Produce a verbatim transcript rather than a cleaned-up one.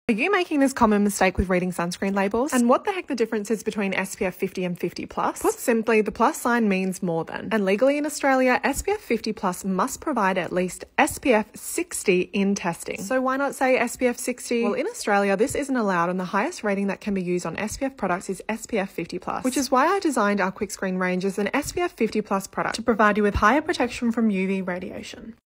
Are you making this common mistake with reading sunscreen labels? And what the heck the difference is between S P F fifty and fifty plus? Put simply, the plus sign means more than. And legally in Australia, S P F fifty plus must provide at least S P F sixty in testing. So why not say S P F sixty? Well, in Australia, this isn't allowed, and the highest rating that can be used on S P F products is S P F fifty plus, which is why I designed our quick screen range as an S P F fifty plus product to provide you with higher protection from U V radiation.